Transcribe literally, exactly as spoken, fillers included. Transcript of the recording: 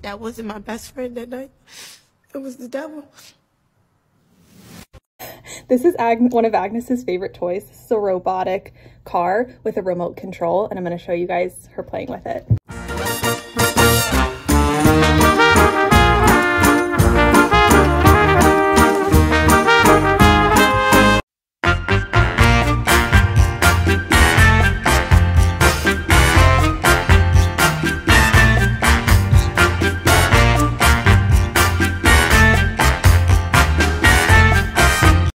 that wasn't my best friend that night. It was the devil. This is Ag one of Agnes's favorite toys. This is a robotic car with a remote control, and I'm going to show you guys her playing with it.